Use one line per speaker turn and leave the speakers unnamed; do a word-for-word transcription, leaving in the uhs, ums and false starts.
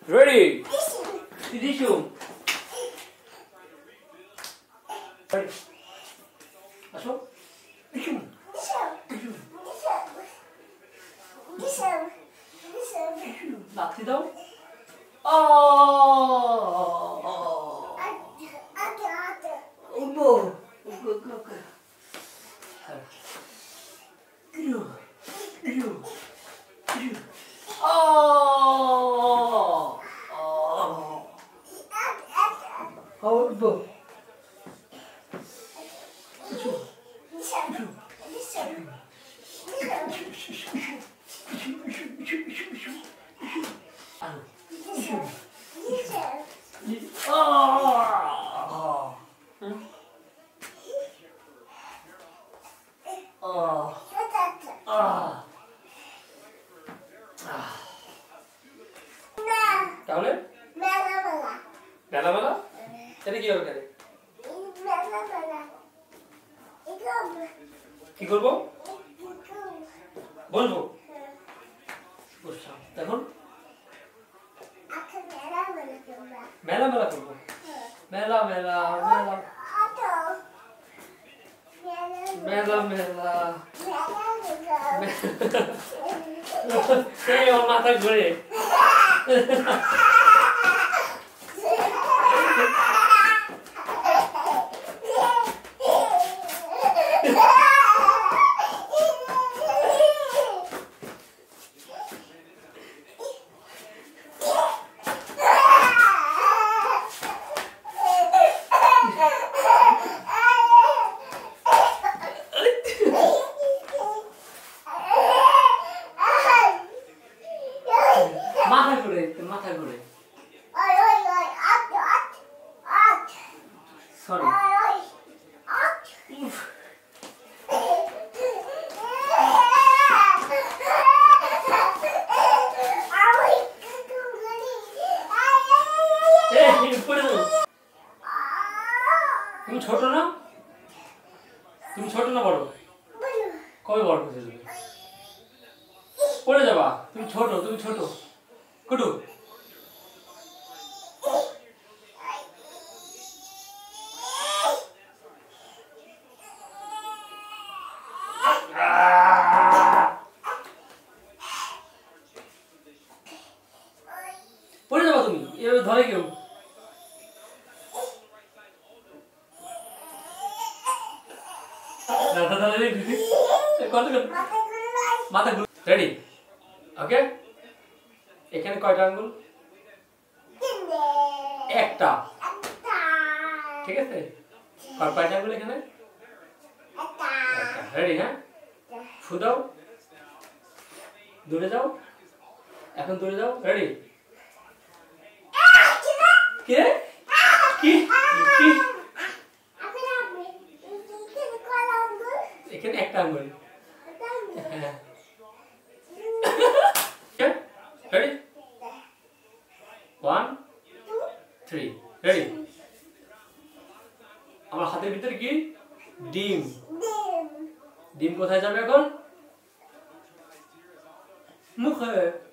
Ready? Tissue. Ready? আসো। Tissue. Tissue. Tissue. লাথি দাও। Oh. Oh no. Go go go. Tissue. Tissue. Tissue. Oh. Oh. How go? Tissue. Tissue. তাহলে মেলা মেলা এটা কি হবে কি করবো বলবো এখন মেলা মেলা করবো মেলা মেলা মেলা মেলা মেলা সেই ওর মাথা ঘুরে মাথা ঘুরে মাথা ঘুরে সরি তুমি ছোট না তুমি ছোট না বড় কবে বড় হয়েছে তুমি পড়ে যাবা তুমি ছোট তুমি ছোট কুটু পড়ে যাবা তুমি এভাবে ধরে কেউ দাদা দাদা কত মাথা ঘুরে রেডি ওকে এখানে কয়টা আঙ্গুল একটা ঠিক আছে আর কয়টা আঙ্গুল এখানে একটা রেডি হ্যাঁ ফু দাও দূরে যাও এখন দূরে যাও রেডি কে কি কি এখানে একটা আঙ্গুল হ্যাঁ Ready? One, three. Ready? আমার হাতের ভিতরে কি ডিম ডিম কোথায় যাবে এখন মুখে